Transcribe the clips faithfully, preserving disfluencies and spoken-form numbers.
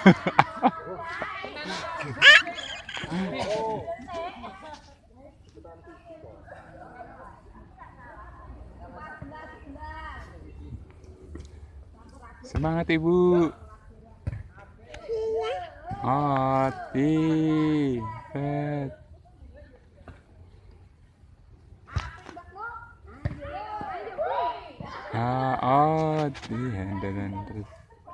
Semangat ibu. Hati. Pet. Ah, oh, di handalan terus.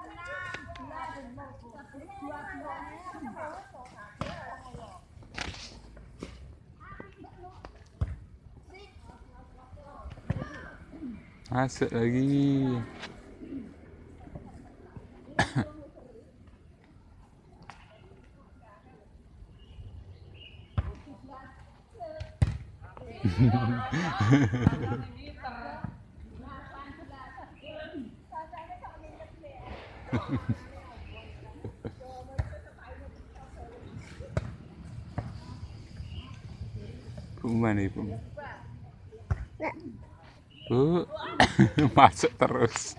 Masuk lagi. Mana ibu? Bu, masuk terus.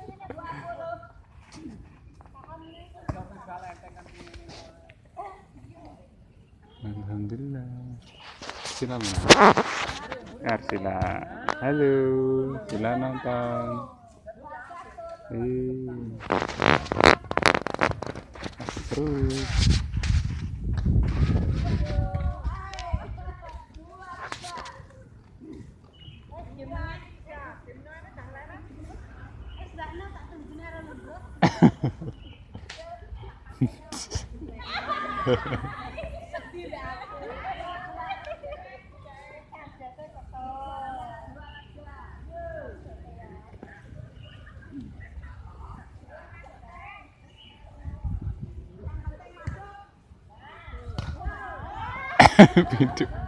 Alhamdulillah. Sila mana? Arsila. Halo, sila nonton. Eh. Terus. Pintu.